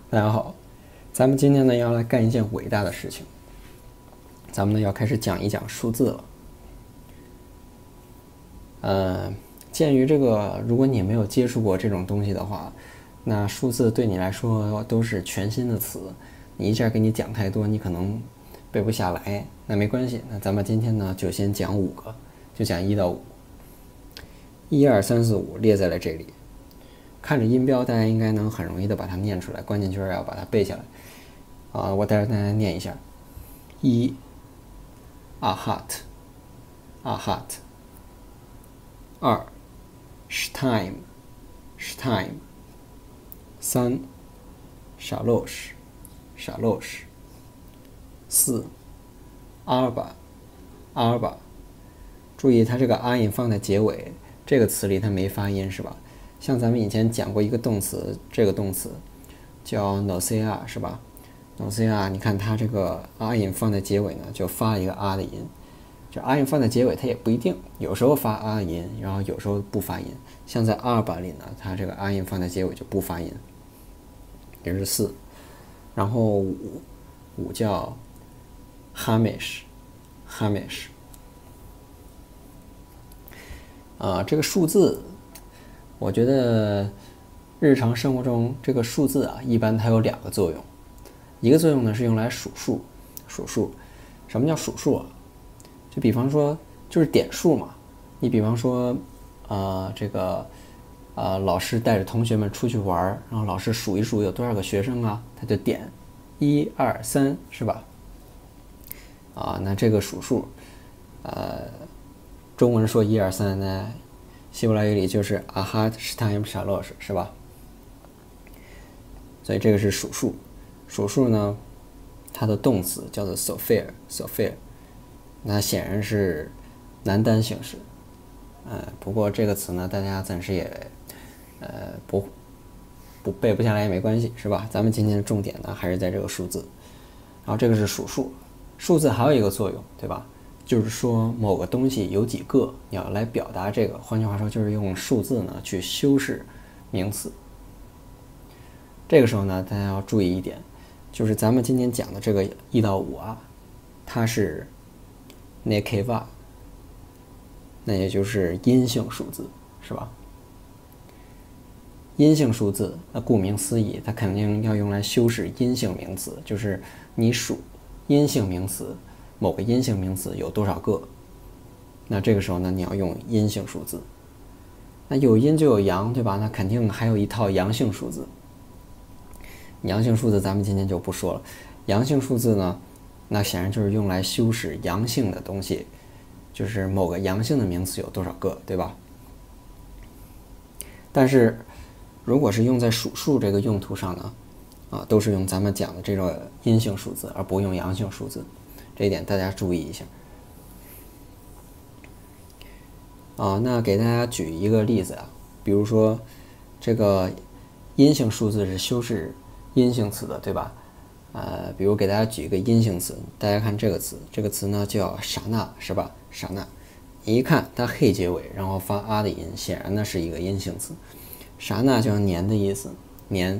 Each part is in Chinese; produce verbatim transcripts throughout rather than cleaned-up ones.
大家好，咱们今天呢要来干一件伟大的事情，咱们呢要开始讲一讲数字了。呃，鉴于这个，如果你没有接触过这种东西的话，那数字对你来说都是全新的词，你一下给你讲太多，你可能背不下来。那没关系，那咱们今天呢就先讲五个，就讲一到五，一二三四五列在了这里。看着音标，大家应该能很容易的把它念出来，关键就是要把它背下来。啊，我带着大家念一下：一 ，ahat ahat； 二 shtaim shtaim； 三 shalosh shalosh； 四 arba arba。注意，它这个 a 音放在结尾，这个词里它没发音，是吧？像咱们以前讲过一个动词，这个动词叫 nosea 是吧 ？nosea， 你看它这个 a 音放在结尾呢，就发了一个 a 的音。就 a 音放在结尾，它也不一定，有时候发 a 音，然后有时候不发音。像在 arba 里呢，它这个 a 音放在结尾就不发音。这是四，然后五五叫 hamish hamish。啊、呃，这个数字。我觉得日常生活中这个数字啊，一般它有两个作用，一个作用呢是用来数数，数数。什么叫数数啊？就比方说就是点数嘛。你比方说，呃，这个呃老师带着同学们出去玩，然后老师数一数有多少个学生啊，他就点一二三，是吧？啊，那这个数数，呃，中文说一二三呢。希伯来语里就是 ahat shtaim shalosh 是吧？所以这个是数数。数数呢，它的动词叫做 sofer sofer， 那显然是男单形式。呃，不过这个词呢，大家暂时也呃不不背不下来也没关系，是吧？咱们今天的重点呢还是在这个数字。然后这个是数数，数字还有一个作用，对吧？就是说某个东西有几个，你要来表达这个。换句话说，就是用数字呢去修饰名词。这个时候呢，大家要注意一点，就是咱们今天讲的这个一到五啊，它是 nekeva， 那也就是阴性数字，是吧？阴性数字，那顾名思义，它肯定要用来修饰阴性名词，就是你数阴性名词。某个阴性名词有多少个？那这个时候呢，你要用阴性数字。那有阴就有阳，对吧？那肯定还有一套阳性数字。阳性数字咱们今天就不说了。阳性数字呢，那显然就是用来修饰阳性的东西，就是某个阳性的名词有多少个，对吧？但是如果是用在数数这个用途上呢，啊，都是用咱们讲的这个阴性数字，而不用阳性数字。这一点大家注意一下。啊，那给大家举一个例子啊，比如说这个阴性数字是修饰阴性词的，对吧？呃，比如给大家举一个阴性词，大家看这个词，这个词呢叫傻纳，是吧？傻纳，你一看它嘿结尾，然后发啊的音，显然呢是一个阴性词。傻纳叫年的意思，年。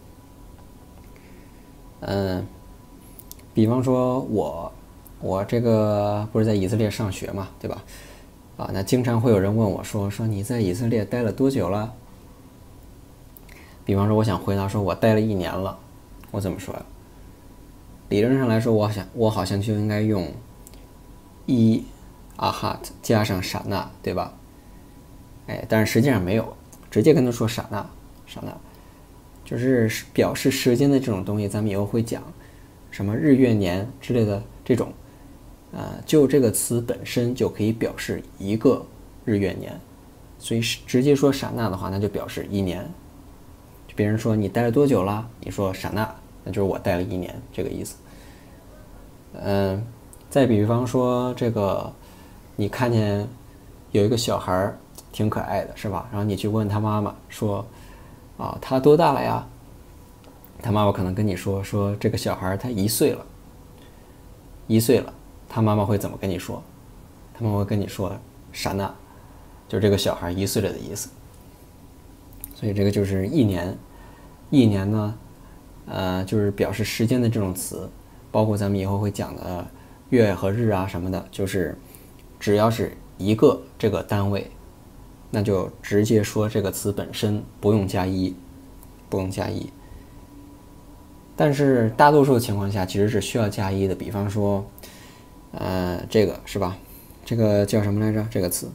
嗯、呃，比方说我。我这个不是在以色列上学嘛，对吧？啊，那经常会有人问我说：“说你在以色列待了多久了？”比方说，我想回答说：“我待了一年了。”我怎么说呀？理论上来说，我想我好像就应该用一 ahat 加上傻纳，对吧？哎，但是实际上没有，直接跟他说傻纳，傻纳，就是表示时间的这种东西，咱们以后会讲，什么日月年之类的这种。呃，就这个词本身就可以表示一个日月年，所以直接说傻纳的话，那就表示一年。就别人说你待了多久了，你说傻纳，那就是我待了一年，这个意思。嗯、呃，再比方说这个，你看见有一个小孩挺可爱的，是吧？然后你去问他妈妈说，啊，他多大了呀？他妈妈可能跟你说，说这个小孩他一岁了，一岁了。他妈妈会怎么跟你说？他妈妈会跟你说傻纳，就这个小孩一岁了的意思。所以这个就是一年，一年呢， 呃，就是表示时间的这种词，包括咱们以后会讲的月和日啊什么的，就是只要是一个这个单位，那就直接说这个词本身，不用加一，不用加一。但是大多数情况下其实是需要加一的，比方说，呃，这个是吧？这个叫什么来着？这个词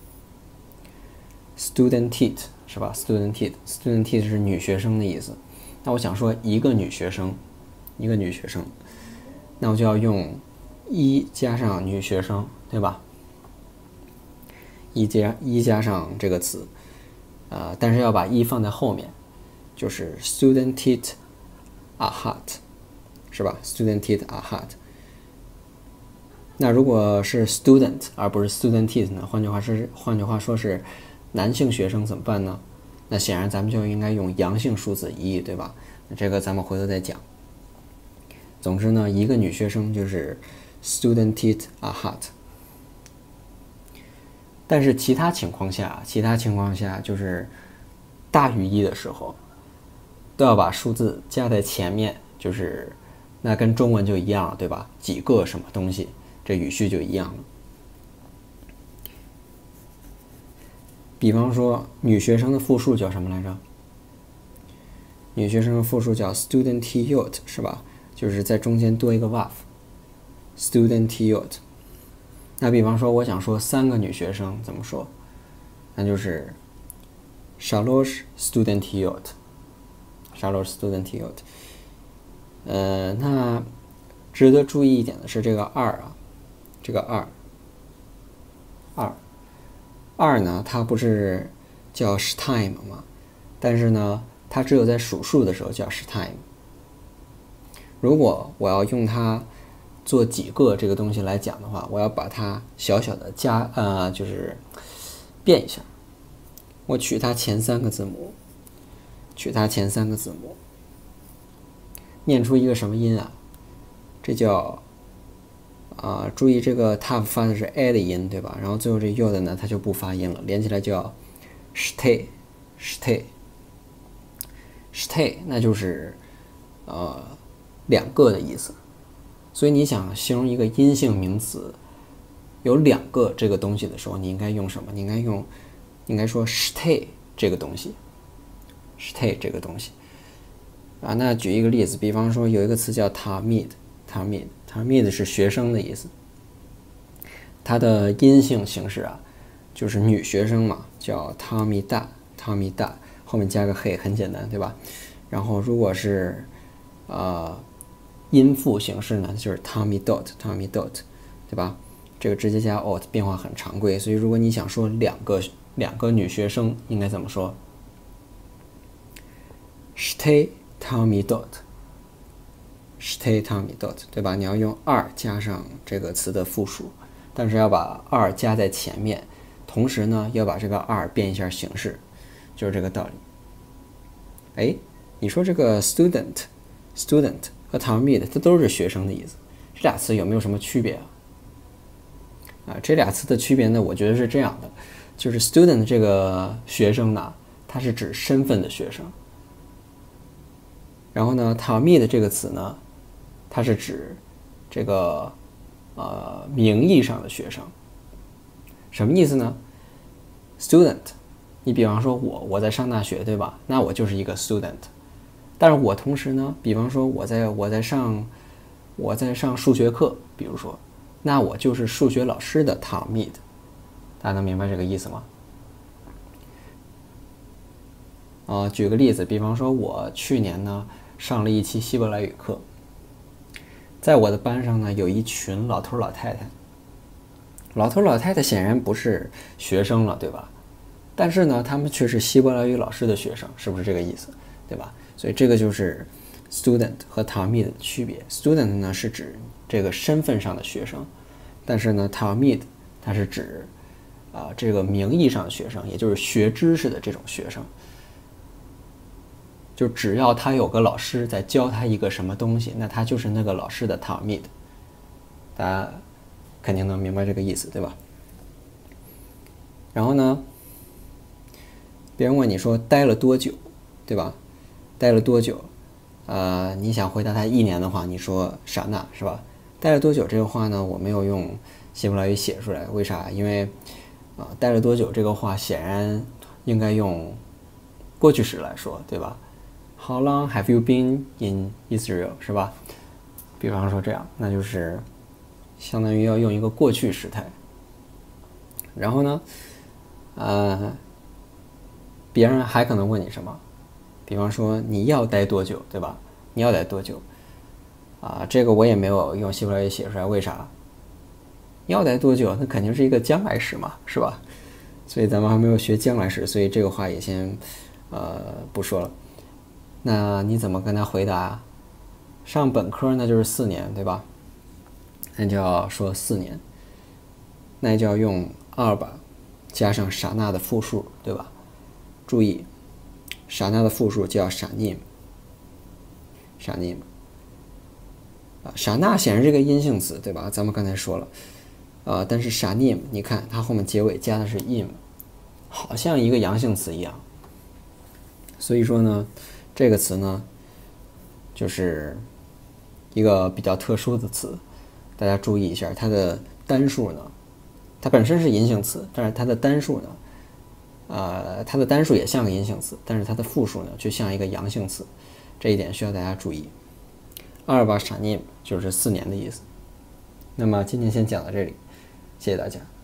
，studentette 是吧 ？studentette，studentette 是女学生的意思。那我想说一个女学生，一个女学生，那我就要用一加上女学生，对吧？一加一加上这个词，呃，但是要把一放在后面，就是 studentette ahat， 是吧 ？studentette ahat。那如果是 student 而不是 studentette 呢？换句话是，换句话说是男性学生怎么办呢？那显然咱们就应该用阳性数字一，对吧？这个咱们回头再讲。总之呢，一个女学生就是 studentette ahat。但是其他情况下，其他情况下就是大于一的时候，都要把数字加在前面，就是那跟中文就一样了，对吧？几个什么东西，这语序就一样了。比方说，女学生的复数叫什么来着？女学生的复数叫 studentette， 是吧？就是在中间多一个 waf，studentette。那比方说，我想说三个女学生怎么说？那就是 shalosh studentette，shalosh studentette。呃，那值得注意一点的是这个二啊，这个二，二，二呢，它不是叫 shtime 吗？但是呢，它只有在数数的时候叫 shtime。如果我要用它做几个这个东西来讲的话，我要把它小小的加呃，就是变一下。我取它前三个字母，取它前三个字母，念出一个什么音啊？这叫啊、呃，注意这个 t 发的是 a 的音，对吧？然后最后这 u 的呢，它就不发音了，连起来叫 stay，stay，stay，那就是呃两个的意思。所以你想形容一个阴性名词有两个这个东西的时候，你应该用什么？你应该用，应该说 stay 这个东西 ，stay 这个东西啊。那举一个例子，比方说有一个词叫 talmid，talmid，talmid 是学生的意思。它的阴性形式啊，就是女学生嘛，叫 talmida，talmida， 后面加个 he， 很简单，对吧？然后如果是呃音复形式呢，就是 talmidot，talmidot， 对吧？这个直接加 ot 变化很常规，所以如果你想说两个两个女学生，应该怎么说 ？Shtay talmidot，Shtay talmidot， 对吧？你要用二加上这个词的复数，但是要把二加在前面，同时呢要把这个二变一下形式，就是这个道理。哎，你说这个 student，student 和 talmid 它都是学生的意思，这俩词有没有什么区别啊？啊，这俩词的区别呢，我觉得是这样的，就是 student 这个学生呢，它是指身份的学生，然后呢 talmid 这个词呢，它是指这个呃名义上的学生。什么意思呢 ？student， 你比方说我我在上大学，对吧？那我就是一个 student。但是我同时呢，比方说我在我在上我在上数学课，比如说，那我就是数学老师的 talmid， 大家能明白这个意思吗？呃，举个例子，比方说我去年呢上了一期希伯来语课，在我的班上呢有一群老头老太太，老头老太太显然不是学生了，对吧？但是呢，他们却是希伯来语老师的学生，是不是这个意思？对吧？所以这个就是 student 和 talmid 的区别。student 呢是指这个身份上的学生，但是呢 talmid 它是指啊、呃、这个名义上的学生，也就是学知识的这种学生。就只要他有个老师在教他一个什么东西，那他就是那个老师的 talmid。大家肯定能明白这个意思，对吧？然后呢，别人问你说待了多久，对吧？待了多久？ 呃，你想回答他一年的话，你说傻纳是吧？待了多久这个话呢，我没有用希伯来语写出来，为啥？因为啊、呃，待了多久这个话显然应该用过去时来说，对吧？ How long have you been in Israel 是吧？比方说这样，那就是相当于要用一个过去时态。然后呢，呃，别人还可能问你什么？比方说你要待多久，对吧？你要待多久？啊，这个我也没有用希伯来语写出来，为啥？要待多久？那肯定是一个将来时嘛，是吧？所以咱们还没有学将来时，所以这个话也先呃不说了。那你怎么跟他回答？上本科那就是四年，对吧？那就要说四年，那就要用二吧，加上傻纳的复数，对吧？注意，傻纳的复数叫傻님，傻님。啊，傻纳显然是个阴性词，对吧？咱们刚才说了，啊，但是傻님，你看它后面结尾加的是im，好像一个阳性词一样。所以说呢，这个词呢，就是一个比较特殊的词，大家注意一下，它的单数呢，它本身是阴性词，但是它的单数呢，呃，它的单数也像个阴性词，但是它的复数呢，就像一个阳性词，这一点需要大家注意。阿尔巴傻님就是四年的意思。那么今天先讲到这里，谢谢大家。